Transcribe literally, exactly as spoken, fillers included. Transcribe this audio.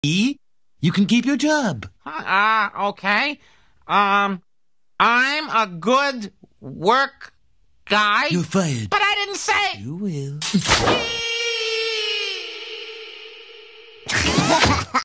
you can keep your job. Uh, okay. Um, I'm a good work guy. You're fired. But I didn't say... You will.